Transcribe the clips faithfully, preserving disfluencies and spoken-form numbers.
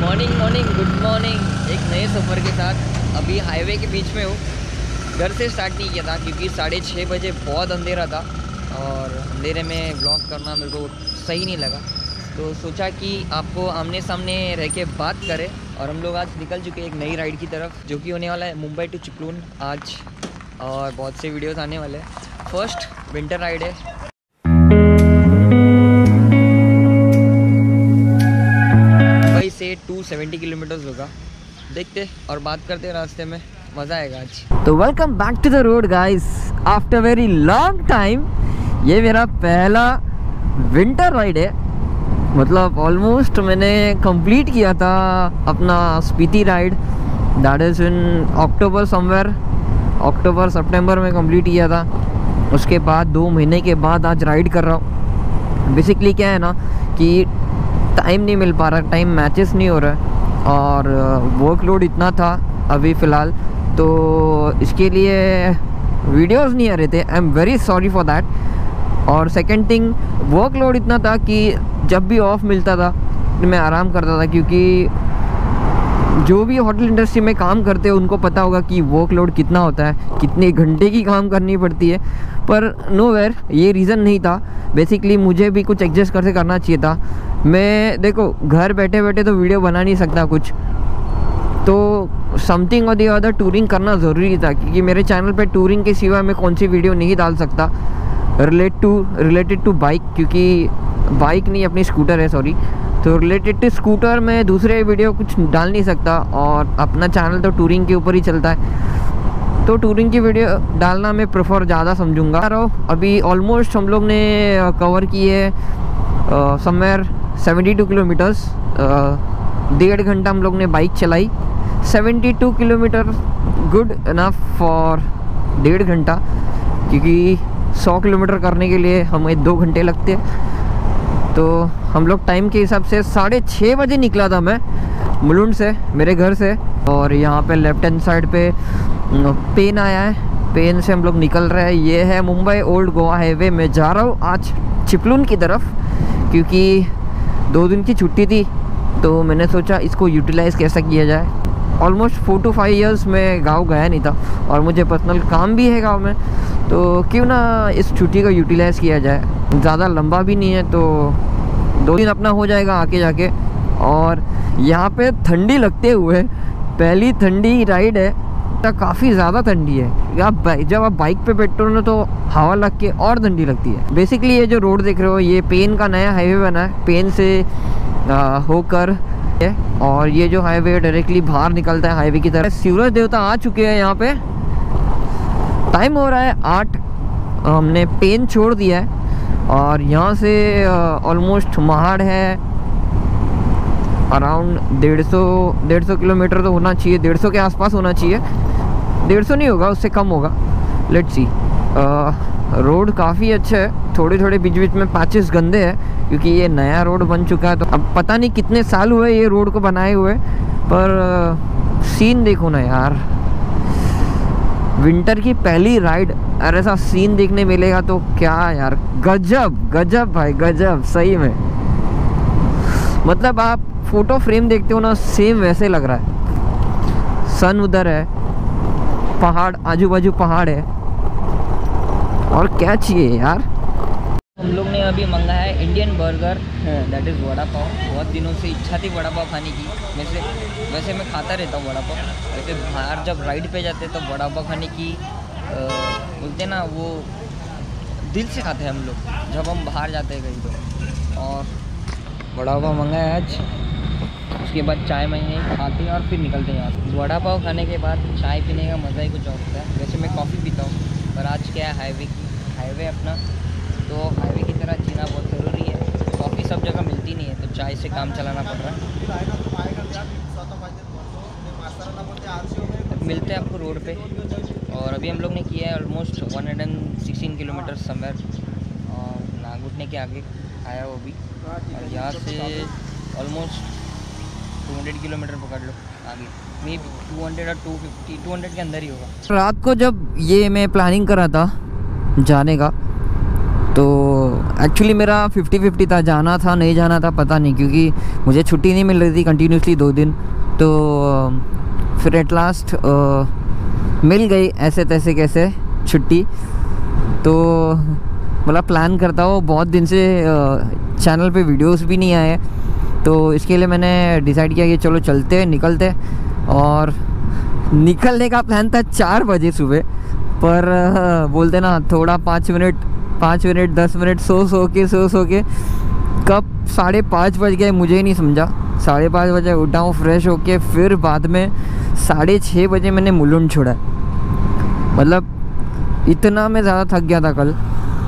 Morning morning good morning. एक नए सफ़र के साथ अभी हाईवे के बीच में हूँ। घर से स्टार्ट नहीं किया था क्योंकि साढ़े छः बजे बहुत अंधेरा था और अंधेरे में व्लॉग करना मेरे को सही नहीं लगा, तो सोचा कि आपको आमने सामने रह के बात करें। और हम लोग आज निकल चुके हैं एक नई राइड की तरफ, जो कि होने वाला है मुंबई टू चिपलून आज, और बहुत से वीडियोस आने वाले हैं। फर्स्ट विंटर राइड है। मुंबई से टू सेवेंटी किलोमीटर्स होगा, देखते और बात करते हैं रास्ते में, मज़ा आएगा आज। तो welcome back to the road guys, after very long time. ये मेरा पहला विंटर राइड है, मतलब ऑलमोस्ट मैंने कंप्लीट किया था अपना Spiti ride, that is in October somewhere, अक्टूबर सितंबर में कंप्लीट किया था। उसके बाद दो महीने के बाद आज राइड कर रहा हूँ। बेसिकली क्या है ना कि टाइम नहीं मिल पा रहा, टाइम मैचेस नहीं हो रहा है और वर्कलोड इतना था अभी फ़िलहाल, तो इसके लिए वीडियोस नहीं आ रहे थे। I am very sorry for that. और सेकंड थिंग, वर्कलोड इतना था कि जब भी ऑफ मिलता था मैं आराम करता था, क्योंकि जो भी होटल इंडस्ट्री में काम करते हैं उनको पता होगा कि वर्कलोड कितना होता है, कितने घंटे की काम करनी पड़ती है। पर नोवेयर ये रीज़न नहीं था। बेसिकली मुझे भी कुछ एडजस्ट करके करना चाहिए था। मैं देखो घर बैठे बैठे तो वीडियो बना नहीं सकता कुछ, तो समथिंग और दी अदर टूरिंग करना ज़रूरी था, क्योंकि मेरे चैनल पे टूरिंग के सिवा मैं कौन सी वीडियो नहीं डाल सकता relate to related to bike, क्योंकि बाइक नहीं अपनी स्कूटर है, सॉरी। तो रिलेटेड टू स्कूटर में दूसरे वीडियो कुछ डाल नहीं सकता, और अपना चैनल तो टूरिंग के ऊपर ही चलता है, तो टूरिंग की वीडियो डालना मैं प्रेफर ज़्यादा समझूंगा। अभी ऑलमोस्ट हम लोग ने कवर किए समवेयर सेवेंटी टू किलोमीटर्स, डेढ़ घंटा हम लोग ने बाइक चलाई। Seventy two kilometre good enough for डेढ़ घंटा, क्योंकि सौ किलोमीटर करने के लिए हमें दो घंटे लगते हैं। तो हम लोग टाइम के हिसाब से साढ़े छः बजे निकला था मैं मुलुंड से, मेरे घर से। और यहाँ पे लेफ्ट हैंड साइड पे पेन आया है, पेन से हम लोग निकल रहे हैं। ये है मुंबई ओल्ड गोवा हाईवे। मैं जा रहा हूँ आज चिपलून की तरफ, क्योंकि दो दिन की छुट्टी थी, तो मैंने सोचा इसको यूटिलाइज़ कैसा किया जाए। Almost four to five years में गांव गया नहीं था, और मुझे पर्सनल काम भी है गांव में, तो क्यों ना इस छुट्टी को यूटिलाइज़ किया जाए। ज़्यादा लंबा भी नहीं है, तो दो दिन अपना हो जाएगा आके जाके। और यहाँ पे ठंडी लगते हुए पहली ठंडी राइड है, तो काफ़ी ज़्यादा ठंडी है। आप जब आप बाइक पे बैठते हो ना तो हवा लग के और ठंडी लगती है। बेसिकली ये जो रोड देख रहे हो, ये पेन का नया हाईवे बना है, पेन से होकर है, और ये जो हाईवे डायरेक्टली बाहर निकलता है हाईवे की तरफ। सूरज देवता आ चुके हैं यहाँ पे। टाइम हो रहा है आठ, हमने पेन छोड़ दिया है, और यहाँ से ऑलमोस्ट महाड़ है अराउंड डेढ़ सौ डेढ़ सौ किलोमीटर तो होना चाहिए, डेढ़ सौ के आसपास होना चाहिए। डेढ़ सौ नहीं होगा, उससे कम होगा, लेट्स सी। रोड काफ़ी अच्छा है, थोड़े थोड़े बीच बीच में पैचेस गंदे हैं, क्योंकि ये नया रोड बन चुका है। तो अब पता नहीं कितने साल हुए ये रोड को बनाए हुए, पर सीन देखो ना यार, विंटर की पहली राइड और ऐसा सीन देखने मिलेगा तो क्या यार, गजब गजब भाई गजब, सही में। मतलब आप फोटो फ्रेम देखते हो ना, सेम वैसे लग रहा है। सन उधर है, पहाड़ आजू बाजू पहाड़ है, और क्या चाहिए यार। हम लोग ने अभी मंगाया है Indian burger, that is vada pav. बहुत दिनों से इच्छा थी वड़ा पाव खाने की। वैसे वैसे मैं खाता रहता हूँ वड़ा पाव, वैसे बाहर जब राइड पे जाते तो वड़ा पाव खाने की बोलते ना, वो दिल से खाते हैं हम लोग जब हम बाहर जाते हैं कहीं तो। और वड़ा पाव मंगाया आज, उसके बाद चाय मैंने खाते हैं और फिर निकलते हैं यहाँ से। वड़ा पाव खाने के बाद चाय पीने का मज़ा ही कुछ और होता है। वैसे मैं कॉफ़ी पीता हूँ, पर आज क्या है, हाईवे की हाईवे अपना, तो हाईवे की तरह जीना बहुत ज़रूरी है। कॉफ़ी सब जगह मिलती नहीं है, तो चाय से काम चलाना पड़ रहा है। मिलते हैं आपको रोड पे। और अभी हम लोग ने किया है almost one hundred sixteen kilometre somewhere, और नागुटने के आगे आया वो भी। और यहाँ से ऑलमोस्ट टू हंड्रेड किलोमीटर पकड़ लो आगे, मे बी टू हंड्रेड और टू फिफ्टी, टू हंड्रेड के अंदर ही होगा। रात को जब ये मैं प्लानिंग कर रहा था जाने का, तो एक्चुअली मेरा फिफ्टी फिफ्टी था, जाना था नहीं जाना था पता नहीं, क्योंकि मुझे छुट्टी नहीं मिल रही थी कंटिन्यूसली दो दिन। तो फिर एट लास्ट मिल गई ऐसे तैसे कैसे छुट्टी। तो मतलब प्लान करता हूँ, बहुत दिन से चैनल पे वीडियोस भी नहीं आए, तो इसके लिए मैंने डिसाइड किया कि चलो चलते निकलते। और निकलने का प्लान था चार बजे सुबह, पर बोलते ना थोड़ा पाँच मिनट पाँच मिनट दस मिनट सो सो के सो सो के कब साढ़े पाँच बज गए मुझे ही नहीं समझा। साढ़े पाँच बजे उठा हूँ फ्रेश होके, फिर बाद में साढ़े छः बजे मैंने मुलुंड छोड़ा। मतलब इतना मैं ज़्यादा थक गया था कल।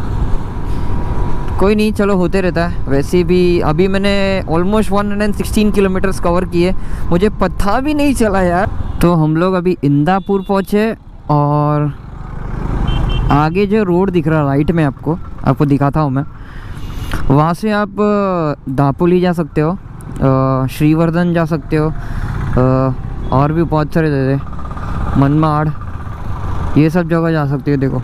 कोई नहीं, चलो होते रहता है। वैसे भी अभी मैंने almost one hundred sixteen kilometres cover किए, मुझे पता भी नहीं चला यार। तो हम लोग अभी इंदापुर पहुँचे और आगे जो रोड दिख रहा है राइट में, आपको आपको दिखाता हूँ मैं, वहाँ से आप दापोली जा सकते हो, श्रीवर्धन जा सकते हो, और भी बहुत सारे जगह, मनमाड़, ये सब जगह जा सकते हो। देखो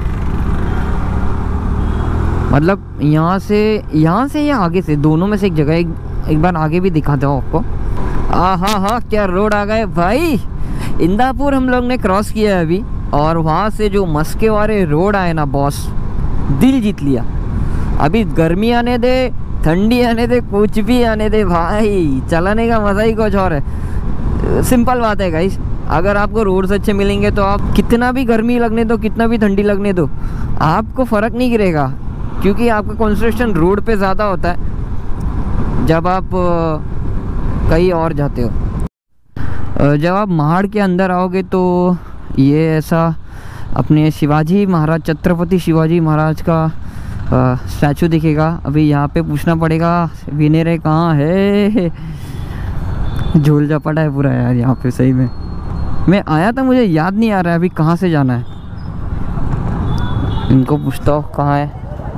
मतलब यहाँ से यहाँ से या आगे से, दोनों में से एक जगह, एक, एक बार आगे भी दिखाता हूँ आपको। हाँ हाँ हाँ, क्या रोड आ गए भाई। इंदापुर हम लोग ने क्रॉस किया है अभी, और वहाँ से जो मस्के वाले रोड आए ना बॉस, दिल जीत लिया। अभी गर्मी आने दे, ठंडी आने दे, कुछ भी आने दे भाई, चलाने का मज़ा ही कुछ और है। सिंपल बात है गाइस, अगर आपको रोड्स अच्छे मिलेंगे तो आप कितना भी गर्मी लगने दो, कितना भी ठंडी लगने दो, आपको फ़र्क नहीं गिरेगा, क्योंकि आपका कंसंट्रेशन रोड पे ज़्यादा होता है जब आप कहीं और जाते हो। जब आप महाड़ के अंदर आओगे तो ये ऐसा अपने शिवाजी महाराज, छत्रपति शिवाजी महाराज का स्टैचू दिखेगा। अभी यहाँ पे पूछना पड़ेगा विनेरे कहाँ है। झोल झपटा है पूरा यार यहाँ पे, सही में। मैं आया था, मुझे याद नहीं आ रहा है अभी कहाँ से जाना है। इनको पूछता हूँ कहाँ है।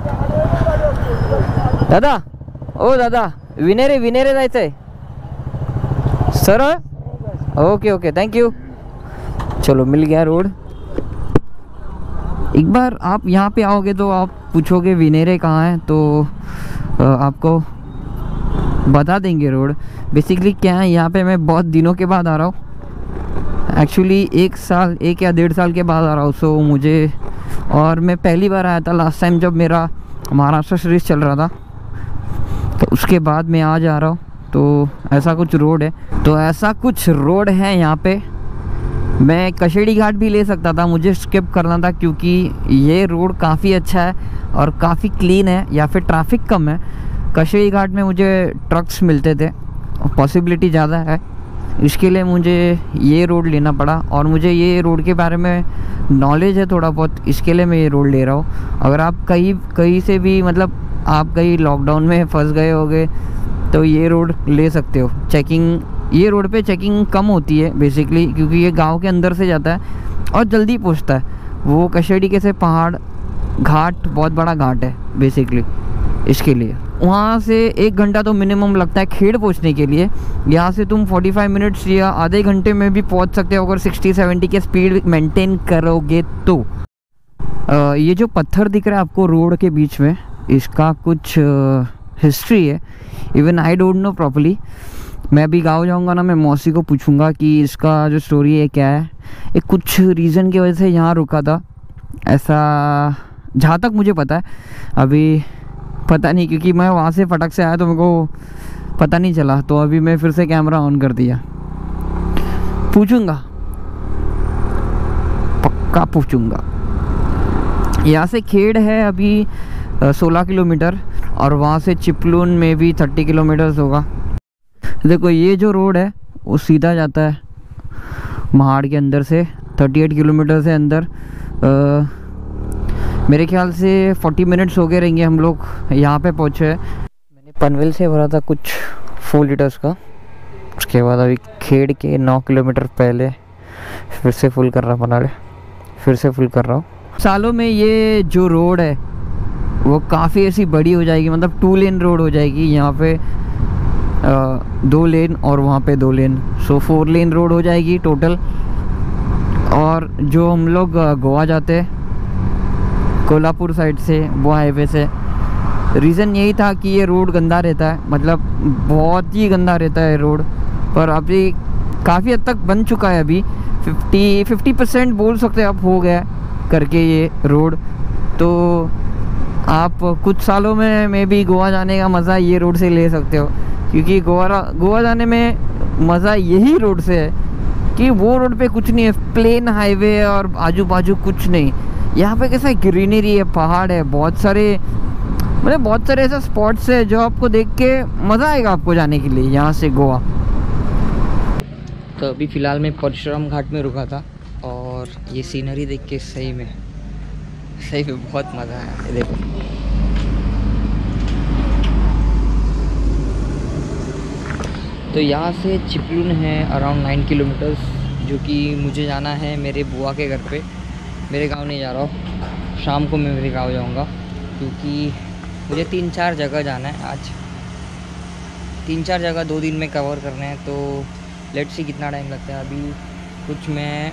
दादा, ओ दादा, विनेरे विनेरे जायचं आहे सरळ? Okay okay, thank you. चलो मिल गया रोड। एक बार आप यहाँ पे आओगे तो आप पूछोगे विनेरे कहाँ है, तो आपको बता देंगे रोड। बेसिकली क्या है, यहाँ पे मैं बहुत दिनों के बाद आ रहा हूँ, एक्चुअली एक साल एक या डेढ़ साल के बाद आ रहा हूँ। सो मुझे, और मैं पहली बार आया था लास्ट टाइम जब मेरा महाराष्ट्र सीरीज़ चल रहा था, तो उसके बाद मैं आज आ रहा हूँ। तो ऐसा कुछ रोड है, तो ऐसा कुछ रोड है यहाँ पे। मैं कशेड़ी घाट भी ले सकता था, मुझे स्किप करना था क्योंकि ये रोड काफ़ी अच्छा है और काफ़ी क्लीन है, या फिर ट्रैफिक कम है। कशेड़ी घाट में मुझे ट्रक्स मिलते थे, पॉसिबिलिटी ज़्यादा है, इसके लिए मुझे ये रोड लेना पड़ा। और मुझे ये रोड के बारे में नॉलेज है थोड़ा बहुत, इसके लिए मैं ये रोड ले रहा हूँ। अगर आप कहीं कहीं से भी, मतलब आप कहीं लॉकडाउन में फंस गए होगे तो ये रोड ले सकते हो। चेकिंग, ये रोड पे चेकिंग कम होती है बेसिकली, क्योंकि ये गांव के अंदर से जाता है और जल्दी पहुंचता है। वो कशेड़ी के से पहाड़ घाट, बहुत बड़ा घाट है बेसिकली, इसके लिए वहाँ से एक घंटा तो मिनिमम लगता है खेड़ पहुँचने के लिए। यहाँ से तुम पैंतालीस मिनट्स या आधे घंटे में भी पहुँच सकते हो अगर साठ सत्तर के स्पीड मेंटेन करोगे तो। आ, ये जो पत्थर दिख रहा है आपको रोड के बीच में, इसका कुछ हिस्ट्री है, even I don't know properly. मैं अभी गाँव जाऊँगा ना, मैं मौसी को पूछूंगा कि इसका जो स्टोरी है क्या है। एक कुछ रीज़न की वजह से यहाँ रुका था, ऐसा जहाँ तक मुझे पता है। अभी पता नहीं, क्योंकि मैं वहाँ से फटक से आया तो मेरे को पता नहीं चला, तो अभी मैं फिर से कैमरा ऑन कर दिया। पूछूंगा, पक्का पूछूंगा। यहाँ से खेड़ है अभी सोलह किलोमीटर, और वहाँ से चिपलून में भी तीस किलोमीटर्स होगा। देखो ये जो रोड है वो सीधा जाता है महाड़ के अंदर से, अड़तीस किलोमीटर से अंदर। आ, मेरे ख्याल से चालीस मिनट्स हो गए रहेंगे हम लोग यहाँ पे पहुँचे। मैंने पनवेल से भरा था कुछ फोर लीटर्स का, उसके बाद अभी खेड़ के नौ किलोमीटर पहले फिर से फुल कर रहा पनाड़े, फिर से फुल कर रहा हूँ। सालों में ये जो रोड है वो काफ़ी ऐसी बड़ी हो जाएगी, मतलब टू लेन रोड हो जाएगी। यहाँ पे आ, दो लेन और वहाँ पे दो लेन, सो फोर लेन रोड हो जाएगी टोटल। और जो हम लोग गोवा जाते हैं कोल्हापुर साइड से वो हाईवे से। रीज़न यही था कि ये रोड गंदा रहता है, मतलब बहुत ही गंदा रहता है रोड, पर अभी काफ़ी हद तक बन चुका है। अभी फिफ्टी फिफ्टी परसेंट बोल सकते हैं अब हो गया करके ये रोड। तो आप कुछ सालों में मे भी गोवा जाने का मज़ा ये रोड से ले सकते हो, क्योंकि गोवा गोवा जाने में मज़ा यही रोड से है कि वो रोड पे कुछ नहीं है, प्लेन हाईवे और आजू बाजू कुछ नहीं। यहाँ पे कैसा ग्रीनरी है, पहाड़ है, बहुत सारे मतलब बहुत सारे ऐसे स्पॉट्स है जो आपको देख के मज़ा आएगा आपको जाने के लिए यहाँ से गोवा। तो अभी फ़िलहाल मैं परशुराम घाट में रुका था और ये सीनरी देख के सही में सही में बहुत मज़ा आया। देखो तो यहाँ से चिपलून है अराउंड नाइन किलोमीटर्स, जो कि मुझे जाना है मेरे बुआ के घर पे। मेरे गांव नहीं जा रहा हूँ, शाम को मैं मेरे गांव जाऊँगा, क्योंकि मुझे तीन चार जगह जाना है आज। तीन चार जगह दो दिन में कवर करने हैं, तो लेट्स सी कितना टाइम लगता है। अभी कुछ मैं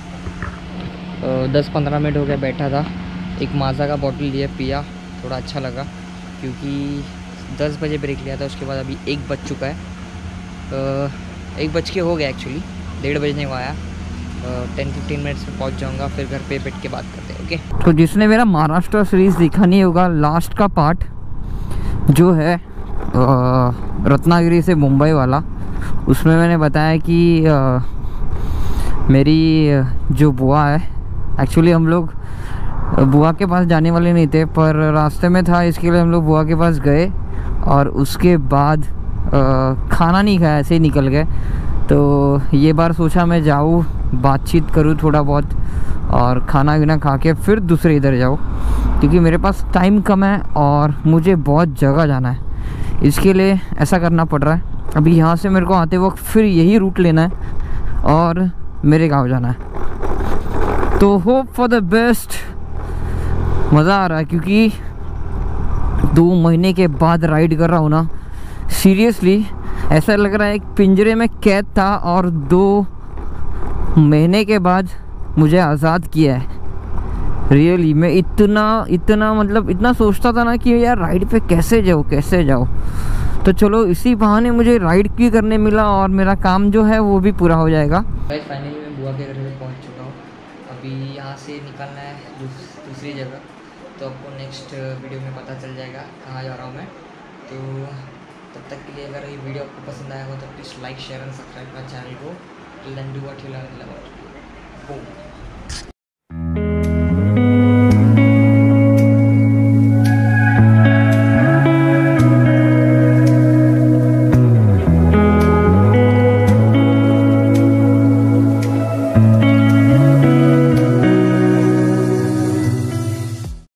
दस पंद्रह मिनट हो गया बैठा था, एक माज़ा का बॉटल लिया, पिया, थोड़ा अच्छा लगा, क्योंकि दस बजे ब्रेक लिया था। उसके बाद अभी एक बज चुका है, आ, एक बज के हो गया एक्चुअली, डेढ़ बजने को आया। टेन फिफ्टीन मिनट्स में पहुंच जाऊंगा, फिर घर पे बैठ के बात करते हैं। ओके, तो जिसने मेरा महाराष्ट्र सीरीज़ देखा नहीं होगा, लास्ट का पार्ट जो है आ, रत्नागिरी से मुंबई वाला, उसमें मैंने बताया कि आ, मेरी जो बुआ है, एक्चुअली हम लोग बुआ के पास जाने वाले नहीं थे, पर रास्ते में था इसके लिए हम लोग बुआ के पास गए और उसके बाद आ, खाना नहीं खाया, ऐसे ही निकल गए। तो ये बार सोचा मैं जाऊँ, बातचीत करूँ थोड़ा बहुत और खाना वाना खा के फिर दूसरे इधर जाऊँ, क्योंकि मेरे पास टाइम कम है और मुझे बहुत जगह जाना है, इसके लिए ऐसा करना पड़ रहा है। अभी यहाँ से मेरे को आते वक्त फिर यही रूट लेना है और मेरे गांव जाना है। तो होप फॉर द बेस्ट। मज़ा आ रहा है क्योंकि दो महीने के बाद राइड कर रहा हूँ ना, सीरियसली ऐसा लग रहा है एक पिंजरे में कैद था और दो महीने के बाद मुझे आज़ाद किया है। रियली मैं इतना इतना मतलब इतना सोचता था ना कि यार राइड पे कैसे जाऊँ कैसे जाऊँ, तो चलो इसी बहाने मुझे राइड भी करने मिला और मेरा काम जो है वो भी पूरा हो जाएगा। फाइनली मैं बुआ के घर पे पहुँच चुका हूँ। अभी यहाँ से निकलना है दूस, दूसरी जगह, तो आपको नेक्स्ट वीडियो में पता चल जाएगा कहाँ जा रहा हूँ मैं। तो तब तक के लिए अगर ये वीडियो आपको पसंद आया हो तो please like share and subscribe my channel को। Till then do what you love.